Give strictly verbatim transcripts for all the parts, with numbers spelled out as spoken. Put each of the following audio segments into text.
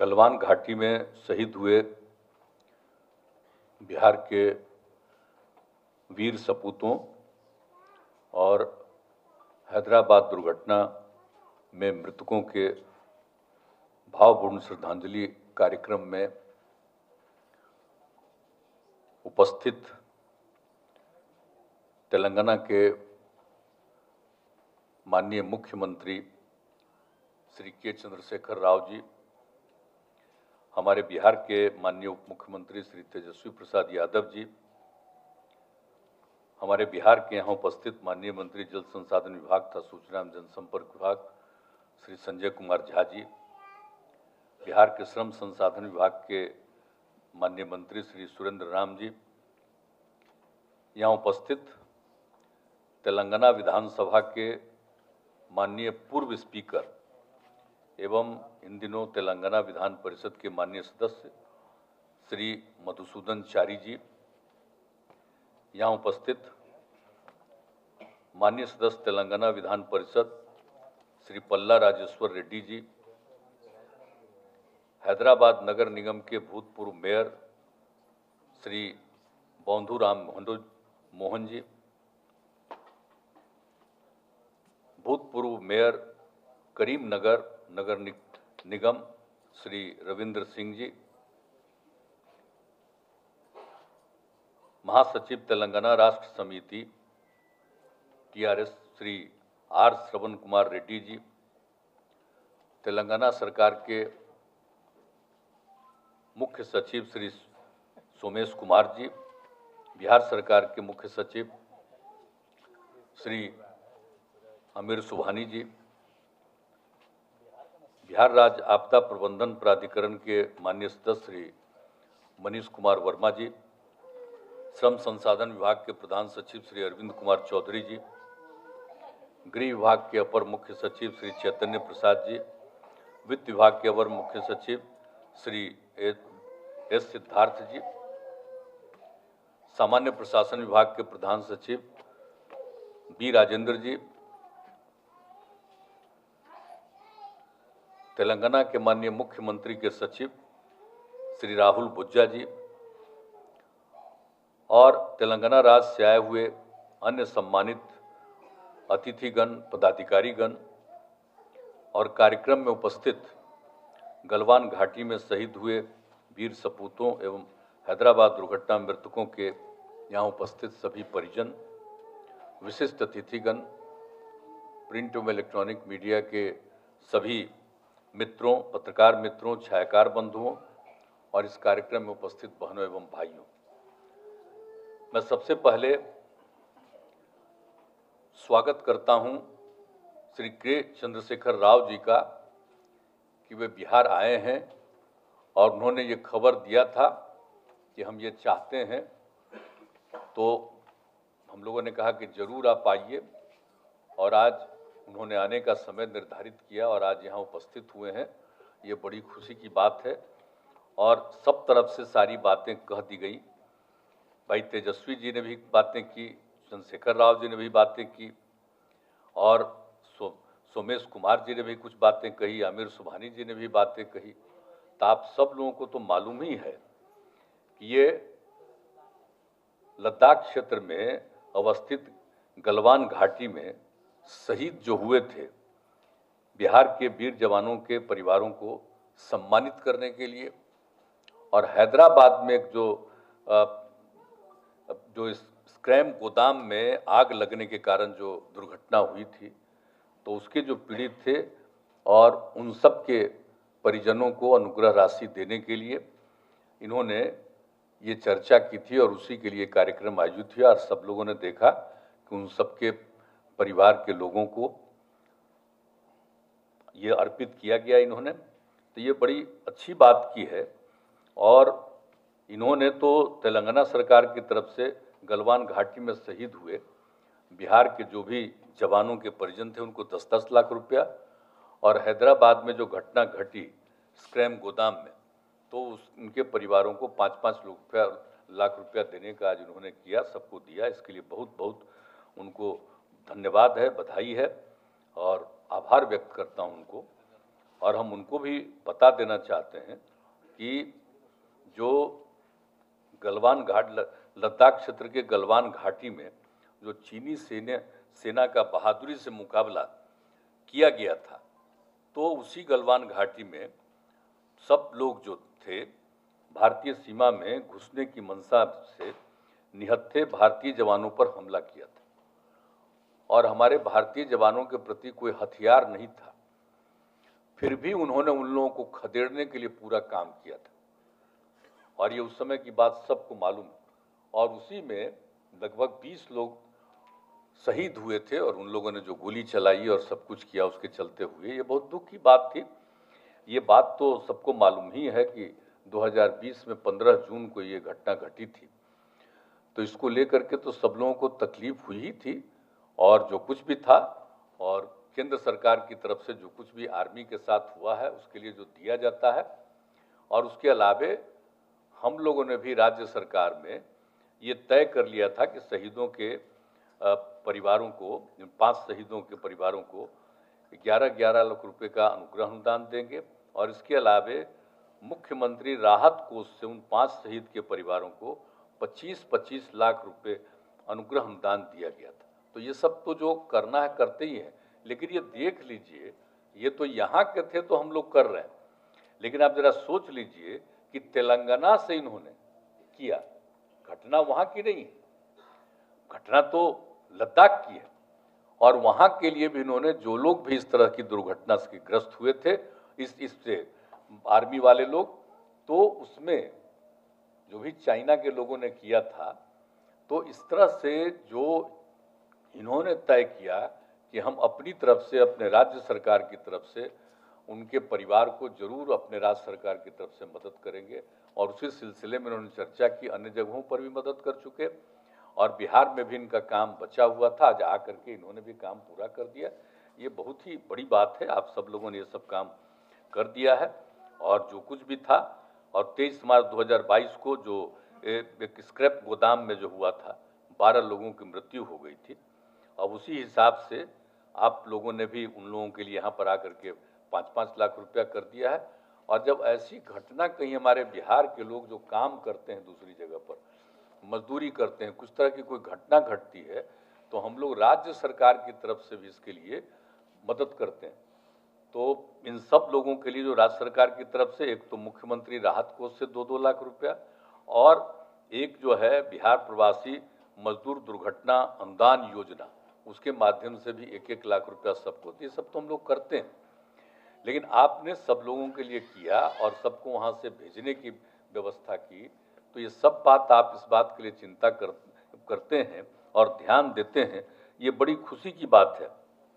गलवान घाटी में शहीद हुए बिहार के वीर सपूतों और हैदराबाद दुर्घटना में मृतकों के भावपूर्ण श्रद्धांजलि कार्यक्रम में उपस्थित तेलंगाना के माननीय मुख्यमंत्री श्री के चंद्रशेखर राव जी, हमारे बिहार के माननीय उप मुख्यमंत्री श्री तेजस्वी प्रसाद यादव जी, हमारे बिहार के यहाँ उपस्थित माननीय मंत्री जल संसाधन विभाग तथा सूचना एवं जनसंपर्क विभाग श्री संजय कुमार झा जी, बिहार के श्रम संसाधन विभाग के माननीय मंत्री श्री सुरेंद्र राम जी, यहाँ उपस्थित तेलंगाना विधानसभा के माननीय पूर्व स्पीकर एवं इन दिनों तेलंगाना विधान परिषद के माननीय सदस्य श्री मधुसूदन चारी जी, यहाँ उपस्थित माननीय सदस्य तेलंगाना विधान परिषद श्री पल्ला राजेश्वर रेड्डी जी, हैदराबाद नगर निगम के भूतपूर्व मेयर श्री बौंधुराम मोहन जी, भूतपूर्व मेयर करीमनगर नगर निगम श्री रविंद्र सिंह जी, महासचिव तेलंगाना राष्ट्र समिति टीआरएस श्री आर श्रवण कुमार रेड्डी जी, तेलंगाना सरकार के मुख्य सचिव श्री सोमेश कुमार जी, बिहार सरकार के मुख्य सचिव श्री अमीर सुभानी जी, बिहार राज्य आपदा प्रबंधन प्राधिकरण के माननीय सदस्य श्री मनीष कुमार वर्मा जी, श्रम संसाधन विभाग के प्रधान सचिव श्री अरविंद कुमार चौधरी जी, गृह विभाग के अपर मुख्य सचिव श्री चैतन्य प्रसाद जी, वित्त विभाग के अपर मुख्य सचिव श्री एस सिद्धार्थ जी, सामान्य प्रशासन विभाग के प्रधान सचिव बी राजेंद्र जी, तेलंगाना के माननीय मुख्यमंत्री के सचिव श्री राहुल बुज्जा जी और तेलंगाना राज्य से आए हुए अन्य सम्मानित अतिथिगण, पदाधिकारीगण और कार्यक्रम में उपस्थित गलवान घाटी में शहीद हुए वीर सपूतों एवं हैदराबाद दुर्घटना मृतकों के यहाँ उपस्थित सभी परिजन, विशिष्ट अतिथिगण, प्रिंट एवं इलेक्ट्रॉनिक मीडिया के सभी मित्रों, पत्रकार मित्रों, छायाकार बंधुओं और इस कार्यक्रम में उपस्थित बहनों एवं भाइयों, मैं सबसे पहले स्वागत करता हूं श्री के चंद्रशेखर राव जी का कि वे बिहार आए हैं और उन्होंने ये खबर दिया था कि हम ये चाहते हैं, तो हम लोगों ने कहा कि जरूर आप आइए और आज उन्होंने आने का समय निर्धारित किया और आज यहाँ उपस्थित हुए हैं। ये बड़ी खुशी की बात है और सब तरफ से सारी बातें कह दी गई। भाई तेजस्वी जी ने भी बातें की, चंद्रशेखर राव जी ने भी बातें की और सो, सोमेश कुमार जी ने भी कुछ बातें कही, आमिर सुभानी जी ने भी बातें कही। तो आप सब लोगों को तो मालूम ही है कि ये लद्दाख क्षेत्र में अवस्थित गलवान घाटी में शहीद जो हुए थे, बिहार के वीर जवानों के परिवारों को सम्मानित करने के लिए और हैदराबाद में जो जो स्क्रैप गोदाम में आग लगने के कारण जो दुर्घटना हुई थी, तो उसके जो पीड़ित थे और उन सब के परिजनों को अनुग्रह राशि देने के लिए इन्होंने ये चर्चा की थी और उसी के लिए कार्यक्रम आयोजित हुआ और सब लोगों ने देखा कि उन सबके परिवार के लोगों को ये अर्पित किया गया इन्होंने। तो ये बड़ी अच्छी बात की है और इन्होंने तो तेलंगाना सरकार की तरफ से गलवान घाटी में शहीद हुए बिहार के जो भी जवानों के परिजन थे उनको दस दस लाख रुपया और हैदराबाद में जो घटना घटी स्क्रैप गोदाम में, तो उस उनके परिवारों को पाँच पाँच रुपया लाख रुपया देने का आज उन्होंने किया, सबको दिया। इसके लिए बहुत बहुत उनको धन्यवाद है, बधाई है और आभार व्यक्त करता हूं उनको। और हम उनको भी बता देना चाहते हैं कि जो गलवान घाट, लद्दाख क्षेत्र के गलवान घाटी में जो चीनी सेना सेना का बहादुरी से मुकाबला किया गया था, तो उसी गलवान घाटी में सब लोग जो थे भारतीय सीमा में घुसने की मंशा से निहत्थे भारतीय जवानों पर हमला किया था और हमारे भारतीय जवानों के प्रति कोई हथियार नहीं था, फिर भी उन्होंने उन लोगों को खदेड़ने के लिए पूरा काम किया था और ये उस समय की बात सबको मालूम है। और उसी में लगभग बीस लोग शहीद हुए थे और उन लोगों ने जो गोली चलाई और सब कुछ किया उसके चलते हुए, ये बहुत दुख की बात थी। ये बात तो सबको मालूम ही है कि दो हज़ार बीस में पंद्रह जून को ये घटना घटी थी, तो इसको लेकर के तो सब लोगों को तकलीफ हुई ही थी। और जो कुछ भी था और केंद्र सरकार की तरफ से जो कुछ भी आर्मी के साथ हुआ है उसके लिए जो दिया जाता है, और उसके अलावे हम लोगों ने भी राज्य सरकार में ये तय कर लिया था कि शहीदों के परिवारों को, पांच शहीदों के परिवारों को ग्यारह ग्यारह लाख रुपए का अनुग्रह अनुदान देंगे और इसके अलावे मुख्यमंत्री राहत कोष से उन पांच शहीद के परिवारों को पच्चीस पच्चीस लाख रुपए अनुग्रह अनुदान दिया गया था। तो ये सब तो जो करना है करते ही हैं, लेकिन ये देख लीजिए, ये तो यहाँ के थे तो हम लोग कर रहे हैं, लेकिन आप जरा सोच लीजिए कि तेलंगाना से इन्होंने किया, घटना वहाँ की नहीं है, घटना तो लद्दाख की है। और वहाँ के लिए भी इन्होंने, जो लोग भी इस तरह की दुर्घटना से ग्रस्त हुए थे इस इससे आर्मी वाले लोग, तो उसमें जो भी चाइना के लोगों ने किया था, तो इस तरह से जो इन्होंने तय किया कि हम अपनी तरफ से, अपने राज्य सरकार की तरफ से उनके परिवार को जरूर अपने राज्य सरकार की तरफ से मदद करेंगे। और उसी सिलसिले में उन्होंने चर्चा की, अन्य जगहों पर भी मदद कर चुके और बिहार में भी इनका काम बचा हुआ था, आज आकर के इन्होंने भी काम पूरा कर दिया। ये बहुत ही बड़ी बात है, आप सब लोगों ने ये सब काम कर दिया है। और जो कुछ भी था, और तेईस मार्च दो हज़ार बाईस को जो एक स्क्रैप गोदाम में जो हुआ था, बारह लोगों की मृत्यु हो गई थी। अब उसी हिसाब से आप लोगों ने भी उन लोगों के लिए यहाँ पर आकर के पाँच पाँच लाख रुपया कर दिया है। और जब ऐसी घटना कहीं हमारे बिहार के लोग जो काम करते हैं दूसरी जगह पर, मजदूरी करते हैं, कुछ तरह की कोई घटना घटती है, तो हम लोग राज्य सरकार की तरफ से भी इसके लिए मदद करते हैं। तो इन सब लोगों के लिए जो राज्य सरकार की तरफ से, एक तो मुख्यमंत्री राहत कोष से दो दो लाख रुपया, और एक जो है बिहार प्रवासी मजदूर दुर्घटना अनुदान योजना, उसके माध्यम से भी एक एक लाख रुपया सबको, ये सब तो हम लोग करते हैं। लेकिन आपने सब लोगों के लिए किया और सबको वहाँ से भेजने की व्यवस्था की, तो ये सब बात, आप इस बात के लिए चिंता कर, करते हैं और ध्यान देते हैं, ये बड़ी खुशी की बात है।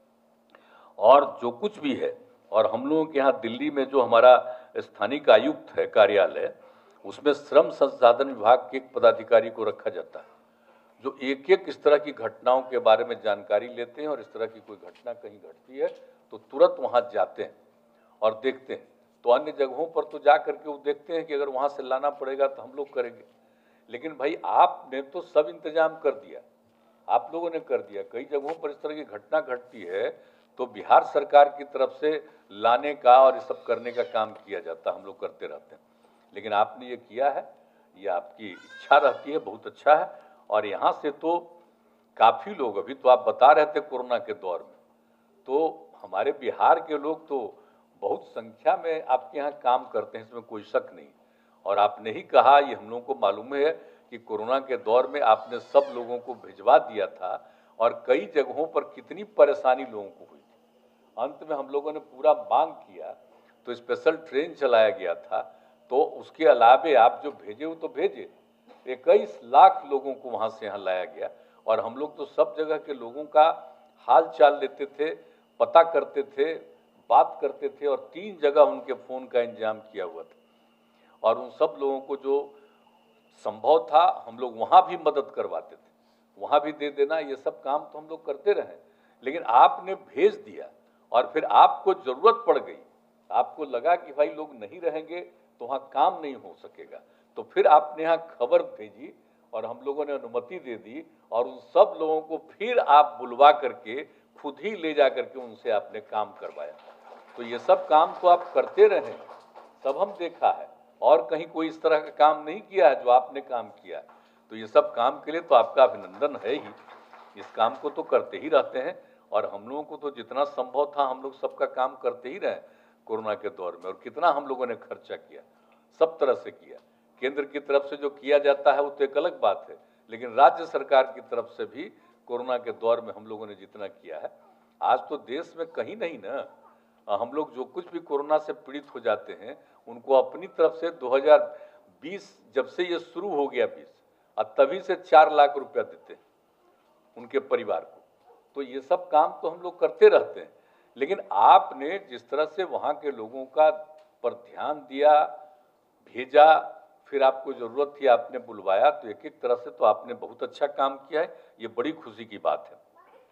और जो कुछ भी है, और हम लोगों के यहाँ दिल्ली में जो हमारा स्थानिक आयुक्त है कार्यालय, उसमें श्रम संसाधन विभाग के एक पदाधिकारी को रखा जाता है, जो एक एक इस तरह की घटनाओं के बारे में जानकारी लेते हैं और इस तरह की कोई घटना कहीं घटती है तो तुरंत वहाँ जाते हैं और देखते हैं। तो अन्य जगहों पर तो जा करके वो देखते हैं कि अगर वहाँ से लाना पड़ेगा तो हम लोग करेंगे, लेकिन भाई आपने तो सब इंतजाम कर दिया, आप लोगों ने कर दिया। कई जगहों पर इस तरह की घटना घटती है तो बिहार सरकार की तरफ से लाने का और ये सब करने का काम किया जाता, हम लोग करते रहते हैं, लेकिन आपने ये किया है, ये आपकी इच्छा रहती है, बहुत अच्छा है। और यहाँ से तो काफ़ी लोग, अभी तो आप बता रहे थे कोरोना के दौर में, तो हमारे बिहार के लोग तो बहुत संख्या में आपके यहाँ काम करते हैं, इसमें कोई शक नहीं। और आपने ही कहा, ये हम लोगों को मालूम है कि कोरोना के दौर में आपने सब लोगों को भिजवा दिया था और कई जगहों पर कितनी परेशानी लोगों को हुई थी। अंत में हम लोगों ने पूरा मांग किया तो स्पेशल ट्रेन चलाया गया था, तो उसके अलावे आप जो भेजे वो तो भेजे, इक्कीस लाख लोगों को वहाँ से यहाँ लाया गया। और हम लोग तो सब जगह के लोगों का हाल चाल लेते थे, पता करते थे, बात करते थे, और तीन जगह उनके फ़ोन का इंतजाम किया हुआ था। और उन सब लोगों को जो संभव था हम लोग वहाँ भी मदद करवाते थे, वहाँ भी दे देना, ये सब काम तो हम लोग करते रहे। लेकिन आपने भेज दिया और फिर आपको ज़रूरत पड़ गई, आपको लगा कि भाई लोग नहीं रहेंगे तो वहाँ काम नहीं हो सकेगा, तो फिर आपने यहाँ खबर भेजी और हम लोगों ने अनुमति दे दी और उन सब लोगों को फिर आप बुलवा करके खुद ही ले जा करके उनसे आपने काम करवाया। तो ये सब काम तो आप करते रहे, सब हम देखा है, और कहीं कोई इस तरह का काम नहीं किया है जो आपने काम किया है। तो ये सब काम के लिए तो आपका अभिनंदन है ही, इस काम को तो करते ही रहते हैं। और हम लोगों को तो जितना संभव था हम लोग सबका काम करते ही रहे कोरोना के दौर में। और कितना हम लोगों ने खर्चा किया, सब तरह से किया। केंद्र की तरफ से जो किया जाता है वो तो एक अलग बात है, लेकिन राज्य सरकार की तरफ से भी कोरोना के दौर में हम लोगों ने जितना किया है, आज तो देश में कहीं नहीं ना, हम लोग जो कुछ भी कोरोना से पीड़ित हो जाते हैं उनको अपनी तरफ से दो हज़ार बीस जब से ये शुरू हो गया बीस और तभी से चार लाख रुपया देते हैं उनके परिवार को। तो ये सब काम तो हम लोग करते रहते हैं, लेकिन आपने जिस तरह से वहाँ के लोगों का पर ध्यान दिया, भेजा, फिर आपको ज़रूरत थी आपने बुलवाया, तो एक एक तरह से तो आपने बहुत अच्छा काम किया है, ये बड़ी खुशी की बात है।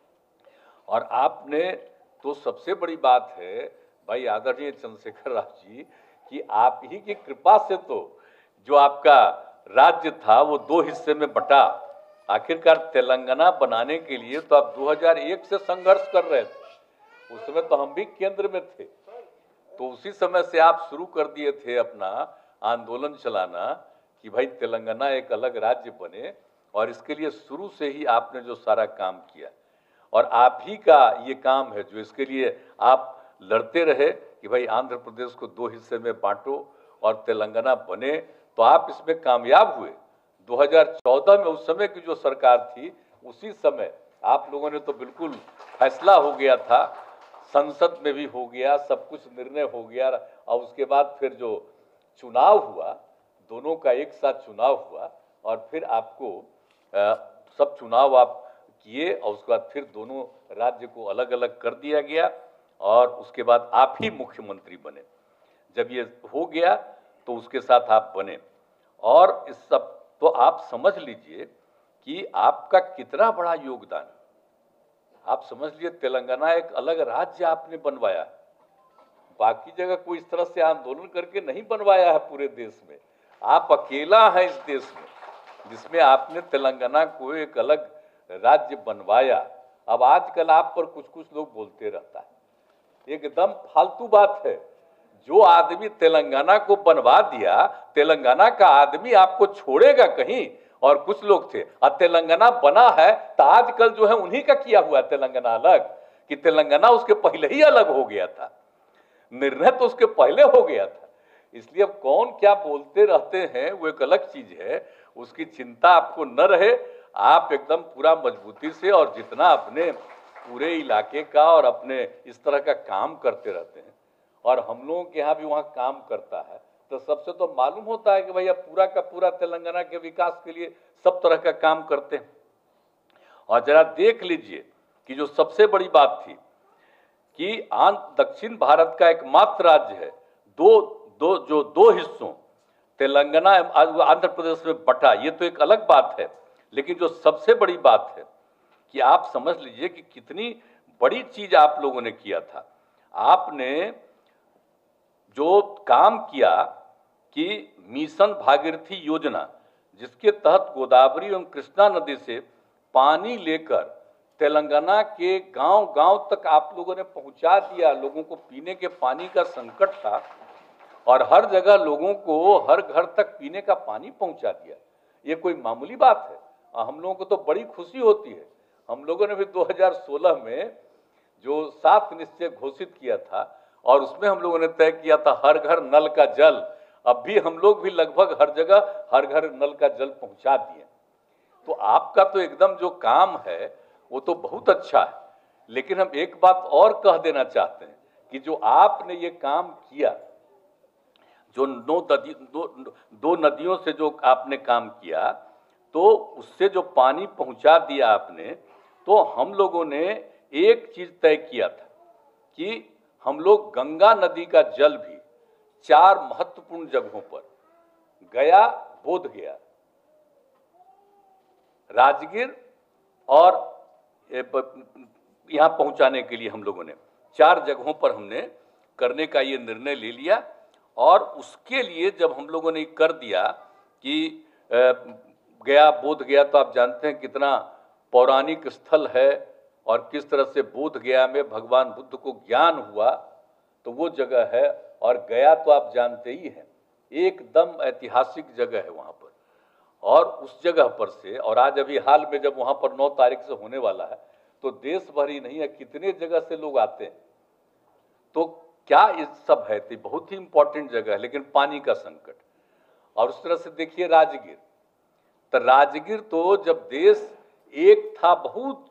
और आपने तो सबसे बड़ी बात है भाई आदरणीय चंद्रशेखर राव जी कि आप ही की कृपा से तो जो आपका राज्य था वो दो हिस्से में बटा। आखिरकार तेलंगाना बनाने के लिए तो आप दो हज़ार एक से संघर्ष कर रहे थे, उस समय तो हम भी केंद्र में थे, तो उसी समय से आप शुरू कर दिए थे अपना आंदोलन चलाना कि भाई तेलंगाना एक अलग राज्य बने। और इसके लिए शुरू से ही आपने जो सारा काम किया, और आप ही का ये काम है जो इसके लिए आप लड़ते रहे कि भाई आंध्र प्रदेश को दो हिस्से में बांटो और तेलंगाना बने, तो आप इसमें कामयाब हुए। दो हज़ार चौदह में उस समय की जो सरकार थी, उसी समय आप लोगों ने तो बिल्कुल फैसला हो गया था, संसद में भी हो गया, सब कुछ निर्णय हो गया, और उसके बाद फिर जो चुनाव हुआ, दोनों का एक साथ चुनाव हुआ, और फिर आपको आ, सब चुनाव आप किए, और उसके बाद फिर दोनों राज्य को अलग अलग कर दिया गया, और उसके बाद आप ही मुख्यमंत्री बने। जब ये हो गया तो उसके साथ आप बने, और इस सब तो आप समझ लीजिए कि आपका कितना बड़ा योगदान। आप समझ लीजिए तेलंगाना एक अलग राज्य आपने बनवाया, बाकी जगह कोई इस तरह से आंदोलन करके नहीं बनवाया है पूरे देश में। आप अकेला है इस देश में जिसमें आपने तेलंगाना को एक अलग राज्य बनवाया। अब आजकल आप पर कुछ कुछ लोग बोलते रहता है, एकदम फालतू बात है। जो आदमी तेलंगाना को बनवा दिया, तेलंगाना का आदमी आपको छोड़ेगा कहीं? और कुछ लोग थे, और तेलंगाना बना है तो आजकल जो है उन्हीं का किया हुआ तेलंगाना अलग, कि तेलंगाना उसके पहले ही अलग हो गया था, निर्णय तो उसके पहले हो गया था। इसलिए अब कौन क्या बोलते रहते हैं वो एक अलग चीज है, उसकी चिंता आपको न रहे। आप एकदम पूरा मजबूती से, और जितना अपने पूरे इलाके का और अपने इस तरह का काम करते रहते हैं, और हम लोगों के यहाँ भी वहाँ काम करता है, तो सबसे तो मालूम होता है कि भैया पूरा का पूरा तेलंगाना के विकास के लिए सब तरह का काम करते हैं। और जरा देख लीजिए कि जो सबसे बड़ी बात थी कि आंध्र दक्षिण भारत का एकमात्र राज्य है, दो दो जो दो हिस्सों तेलंगाना आंध्र प्रदेश में बटा, ये तो एक अलग बात है, लेकिन जो सबसे बड़ी बात है कि आप समझ लीजिए कि कितनी बड़ी चीज आप लोगों ने किया था। आपने जो काम किया कि मिशन भागीरथी योजना, जिसके तहत गोदावरी एवं कृष्णा नदी से पानी लेकर तेलंगाना के गांव-गांव तक आप लोगों ने पहुंचा दिया। लोगों को पीने के पानी का संकट था, और हर जगह लोगों को हर घर तक पीने का पानी पहुंचा दिया। ये कोई मामूली बात है? हम लोगों को तो बड़ी खुशी होती है। हम लोगों ने भी दो हज़ार सोलह में जो सात निश्चय घोषित किया था, और उसमें हम लोगों ने तय किया था हर घर नल का जल। अब भी हम लोग भी लगभग हर जगह हर घर नल का जल पहुंचा दिए। तो आपका तो एकदम जो काम है वो तो बहुत अच्छा है, लेकिन हम एक बात और कह देना चाहते हैं कि जो आपने ये काम किया, जो नौ नदी दो, दो नदियों से जो आपने काम किया, तो उससे जो पानी पहुंचा दिया आपने, तो हम लोगों ने एक चीज तय किया था कि हम लोग गंगा नदी का जल भी चार महत्वपूर्ण जगहों पर, गया, बोध गया, राजगीर और यहाँ पहुंचाने के लिए हम लोगों ने चार जगहों पर हमने करने का ये निर्णय ले लिया। और उसके लिए जब हम लोगों ने कर दिया कि गया, बोध गया, तो आप जानते हैं कितना पौराणिक स्थल है, और किस तरह से बोध गया में भगवान बुद्ध को ज्ञान हुआ, तो वो जगह है। और गया तो आप जानते ही हैं, एकदम ऐतिहासिक जगह है वहाँ पर। और उस जगह पर से, और आज अभी हाल में जब वहाँ पर नौ तारीख से होने वाला है, तो देश भर ही नहीं है, कितने जगह से लोग आते हैं। तो क्या ये सब है, तो बहुत ही इंपॉर्टेंट जगह है, लेकिन पानी का संकट। और उस तरह से देखिए राजगीर, तो राजगीर तो जब देश एक था, बहुत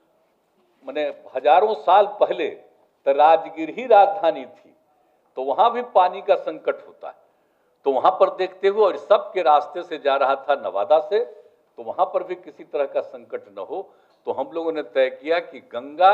माने हजारों साल पहले, तो राजगीर ही राजधानी थी, तो वहां भी पानी का संकट होता है। तो वहां पर देखते हुए, और सबके रास्ते से जा रहा था नवादा से, तो वहां पर भी किसी तरह का संकट न हो, तो हम लोगों ने तय किया कि गंगा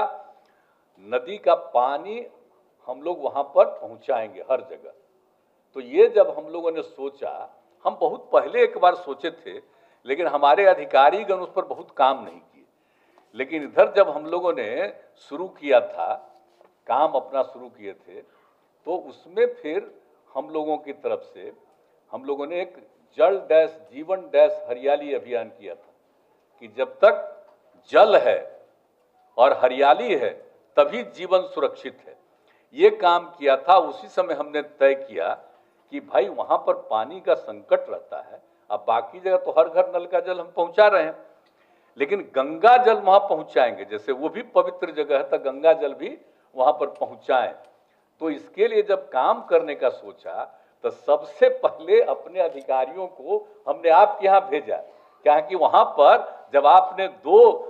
नदी का पानी हम लोग वहां पर पहुंचाएंगे हर जगह। तो ये जब हम लोगों ने सोचा, हम बहुत पहले एक बार सोचे थे, लेकिन हमारे अधिकारीगण उस पर बहुत काम नहीं किए। लेकिन इधर जब हम लोगों ने शुरू किया था, काम अपना शुरू किए थे, तो उसमें फिर हम लोगों की तरफ से हम लोगों ने एक जल डैश जीवन डैश हरियाली अभियान किया था, कि जब तक जल है और हरियाली है तभी जीवन सुरक्षित है। ये काम किया था। उसी समय हमने तय किया कि भाई वहां पर पानी का संकट रहता है। अब बाकी जगह तो हर घर नल का जल हम पहुंचा रहे हैं, लेकिन गंगा जल वहां पहुंचाएंगे, जैसे वो भी पवित्र जगह है, तो गंगा जल भी वहां पर पहुंचाएं। तो इसके लिए जब काम करने का सोचा, तो सबसे पहले अपने अधिकारियों को हमने आपके यहाँ भेजा, क्या कि वहां पर जब आपने दो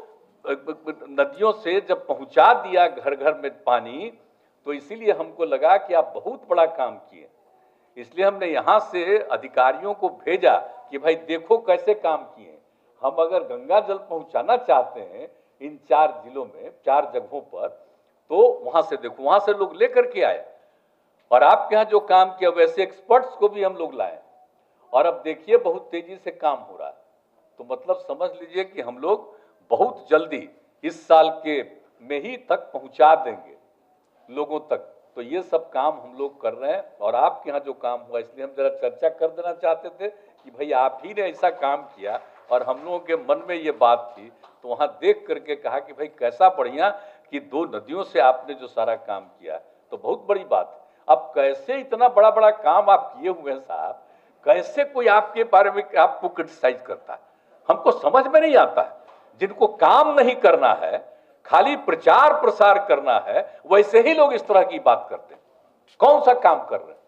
नदियों से जब पहुंचा दिया घर घर में पानी, तो इसीलिए हमको लगा कि आप बहुत बड़ा काम किए। इसलिए हमने यहाँ से अधिकारियों को भेजा कि भाई देखो कैसे काम किए। हम अगर गंगा जल पहुंचाना चाहते हैं इन चार जिलों में, चार जगहों पर, तो वहां से देखो, वहां से लोग लेकर के आए। और आपके यहाँ जो काम किया, वैसे एक्सपर्ट्स को भी हम लोग लाए, और अब देखिए बहुत तेजी से काम हो रहा है। तो मतलब समझ लीजिए कि हम लोग बहुत जल्दी इस साल के में ही तक पहुंचा देंगे लोगों तक। तो ये सब काम हम लोग कर रहे हैं। और आपके यहाँ जो काम हुआ, इसलिए हम जरा चर्चा कर देना चाहते थे कि भाई आप ही ने ऐसा काम किया, और हम लोगों के मन में ये बात थी, तो वहाँ देख करके कहा कि भाई कैसा बढ़िया कि दो नदियों से आपने जो सारा काम किया, तो बहुत बड़ी बात है। अब कैसे इतना बड़ा बड़ा काम आप किए हुए हैं साहब, कैसे कोई आपके बारे में आपको क्रिटिसाइज करता है, हमको समझ में नहीं आता है। जिनको काम नहीं करना है, खाली प्रचार प्रसार करना है, वैसे ही लोग इस तरह की बात करते हैं। कौन सा काम कर रहे हैं?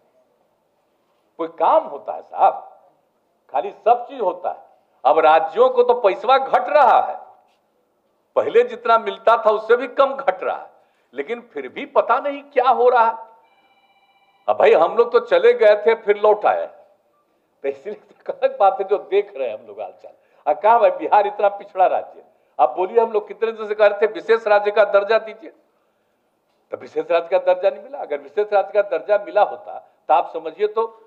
कोई काम होता है साहब, खाली सब चीज होता है। अब राज्यों को तो पैसा घट रहा है, पहले जितना मिलता था उससे भी कम घट रहा है, लेकिन फिर भी पता नहीं क्या हो रहा है। अब भाई हम लोग तो चले गए थे, फिर लौट आए, तो इसलिए अलग बात है जो देख रहे हैं हम लोग हालचाल। अब कहा भाई बिहार इतना पिछड़ा राज्य, आप बोलिए हम लोग कितने दिन से कह रहे थे विशेष राज्य का दर्जा दीजिए, तो विशेष राज्य का दर्जा नहीं मिला। अगर विशेष राज्य का दर्जा मिला होता तो आप समझिए, तो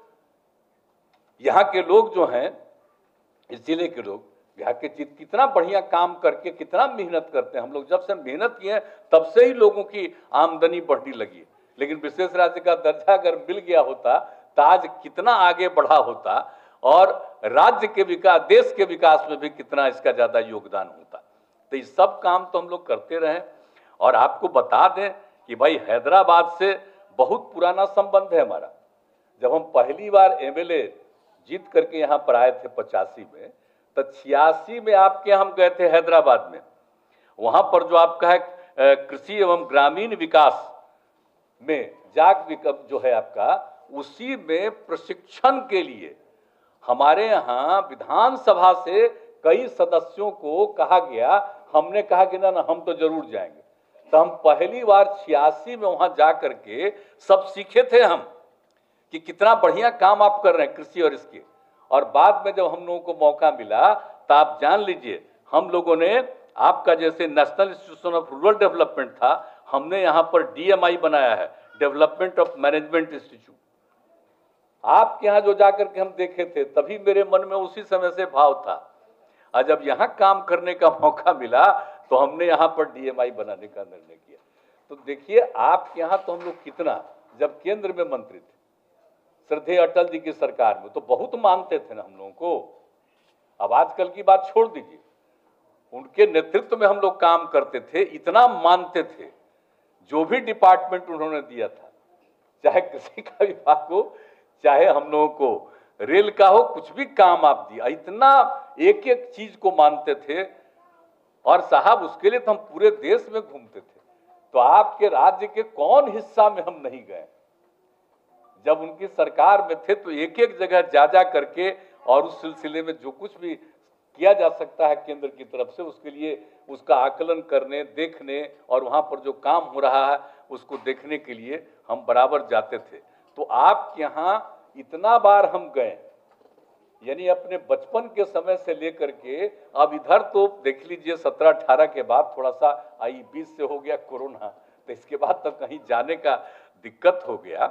यहाँ के लोग जो हैं, इस जिले के लोग, यहाँ के कितना बढ़िया काम करके कितना मेहनत करते हैं। हम लोग जब से मेहनत किए तब से ही लोगों की आमदनी बढ़ने लगी है। लेकिन विशेष राज्य का दर्जा अगर मिल गया होता तो आज कितना आगे बढ़ा होता, और राज्य के विकास, देश के विकास में भी कितना इसका ज्यादा योगदान होता। तो ये सब काम तो हम लोग करते रहे। और आपको बता दें कि भाई हैदराबाद से बहुत पुराना संबंध है हमारा। जब हम पहली बार एमएलए जीत करके यहाँ पर आए थे पचासी में, तो छियासी में आपके हम गए थे हैदराबाद में। वहां पर जो आपका है कृषि एवं ग्रामीण विकास में जाग विकल्प जो है आपका, उसी में प्रशिक्षण के लिए हमारे यहाँ विधानसभा से कई सदस्यों को कहा गया। हमने कहा कि ना ना हम तो जरूर जाएंगे। तो हम पहली बार छियासी में वहां जा करके सब सीखे थे हम कि कितना बढ़िया काम आप कर रहे हैं कृषि और इसके। और बाद में जब हम लोगों को मौका मिला, तो आप जान लीजिए हम लोगों ने आपका जैसे National Institution of Rural Development था, हमने यहाँ पर डीएमआई बनाया है, डेवलपमेंट ऑफ मैनेजमेंट इंस्टीट्यूट। आपके यहाँ जो जाकर के हम देखे थे, तभी मेरे मन में उसी समय से भाव था। और जब यहाँ काम करने का मौका मिला, तो हमने यहाँ पर डीएमआई बनाने का निर्णय किया। तो देखिए आपके यहाँ तो हम लोग कितना, जब केंद्र में मंत्री थे श्रद्धेय अटल जी की सरकार में, तो बहुत मानते थे ना हम लोगों को। अब आजकल की बात छोड़ दीजिए, उनके नेतृत्व में हम लोग काम करते थे, इतना मानते थे। जो भी डिपार्टमेंट उन्होंने दिया था चाहे कृषि का विभाग हो, चाहे हम लोगों को रेल का हो, कुछ भी काम आप दिया, इतना एक एक चीज को मानते थे। और साहब उसके लिए तो हम पूरे देश में घूमते थे। तो आपके राज्य के कौन हिस्सा में हम नहीं गए? जब उनकी सरकार में थे तो एक एक जगह जा जा करके और उस सिलसिले में जो कुछ भी किया जा सकता है केंद्र की तरफ से, उसके लिए उसका आकलन करने, देखने और वहां पर जो काम हो रहा है उसको देखने के लिए हम बराबर जाते थे। तो आपके यहाँ इतना बार हम गए, यानी अपने बचपन के समय से लेकर के अब इधर तो देख लीजिए सत्रह अठारह के बाद थोड़ा सा आई बीस से हो गया कोरोना, तो इसके बाद तो कहीं जाने का दिक्कत हो गया,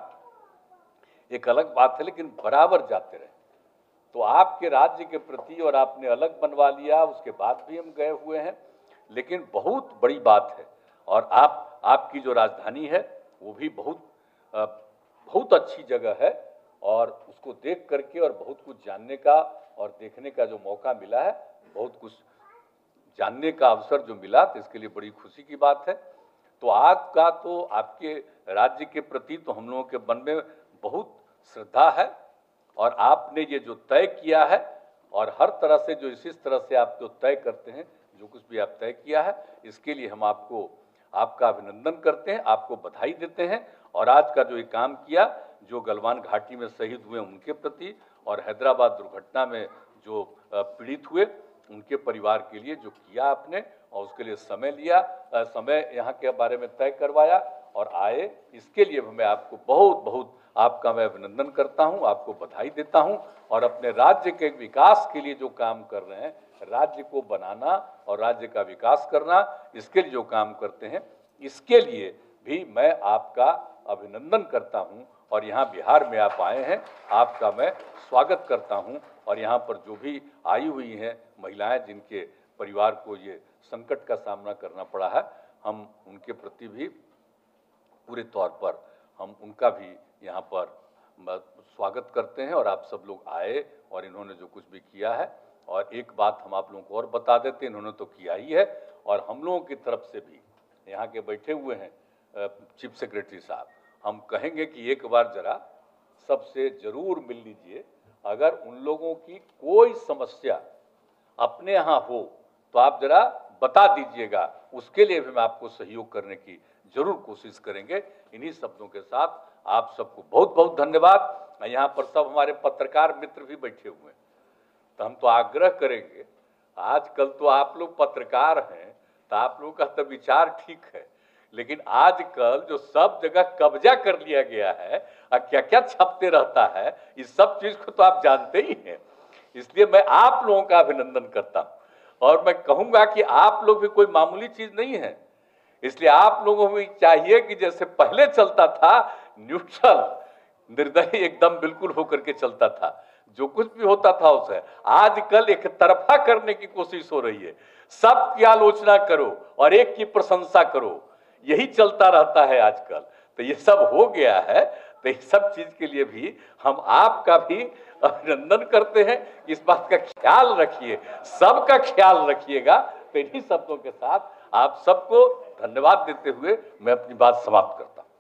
एक अलग बात है, लेकिन बराबर जाते रहे। तो आपके राज्य के प्रति और आपने अलग बनवा लिया, उसके बाद भी हम गए हुए हैं, लेकिन बहुत बड़ी बात है। और आप आपकी जो राजधानी है वो भी बहुत बहुत अच्छी जगह है, और उसको देख करके और बहुत कुछ जानने का और देखने का जो मौका मिला है, बहुत कुछ जानने का अवसर जो मिला, तो इसके लिए बड़ी खुशी की बात है। तो आपका तो आपके राज्य के प्रति तो हम लोगों के मन में बहुत श्रद्धा है, और आपने ये जो तय किया है और हर तरह से जो इसी तरह से आप जो तय करते हैं, जो कुछ भी आप तय किया है, इसके लिए हम आपको आपका अभिनंदन करते हैं, आपको बधाई देते हैं। और आज का जो ये काम किया, जो गलवान घाटी में शहीद हुए उनके प्रति और हैदराबाद दुर्घटना में जो पीड़ित हुए उनके परिवार के लिए जो किया आपने, और उसके लिए समय लिया, समय यहाँ के बारे में तय करवाया और आए, इसके लिए मैं आपको बहुत बहुत आपका मैं अभिनंदन करता हूँ, आपको बधाई देता हूँ। और अपने राज्य के विकास के लिए जो काम कर रहे हैं, राज्य को बनाना और राज्य का विकास करना, इसके लिए जो काम करते हैं, इसके लिए भी मैं आपका अभिनंदन करता हूँ। और यहाँ बिहार में आप आए हैं, आपका मैं स्वागत करता हूँ। और यहाँ पर जो भी आई हुई हैं महिलाएं, जिनके परिवार को ये संकट का सामना करना पड़ा है, हम उनके प्रति भी पूरे तौर पर हम उनका भी यहाँ पर स्वागत करते हैं। और आप सब लोग आए और इन्होंने जो कुछ भी किया है, और एक बात हम आप लोगों को और बता देते, इन्होंने तो किया ही है, और हम लोगों की तरफ से भी यहाँ के बैठे हुए हैं चीफ सेक्रेटरी साहब, हम कहेंगे कि एक बार जरा सबसे जरूर मिल लीजिए। अगर उन लोगों की कोई समस्या अपने यहाँ हो तो आप जरा बता दीजिएगा, उसके लिए भी मैं आपको सहयोग करने की जरूर कोशिश करेंगे। इन्हीं शब्दों के साथ आप सबको बहुत बहुत धन्यवाद। यहाँ पर सब हमारे पत्रकार मित्र भी बैठे हुए हैं, तो हम तो आग्रह करेंगे, आजकल तो आप लोग पत्रकार हैं तो आप लोगों का तो विचार ठीक है, लेकिन आजकल जो सब जगह कब्जा कर लिया गया है और क्या क्या छपते रहता है, इस सब चीज को तो आप जानते ही हैं। इसलिए मैं आप लोगों का अभिनंदन करता हूं, और मैं कहूंगा कि आप लोग भी कोई मामूली चीज नहीं है। इसलिए आप लोगों को भी चाहिए कि जैसे पहले चलता था, न्यूट्रल निर्दयी एकदम बिल्कुल होकर के चलता था, जो कुछ भी होता था उसे आजकल एक तरफा करने की कोशिश हो रही है। सब की आलोचना करो और एक की प्रशंसा करो, यही चलता रहता है आजकल। तो ये सब हो गया है, तो इस सब चीज के लिए भी हम आपका भी अभिनंदन करते हैं। इस बात का ख्याल रखिए, सबका ख्याल रखिएगा। तो इन्हीं शब्दों के साथ आप सबको धन्यवाद देते हुए मैं अपनी बात समाप्त करता हूं।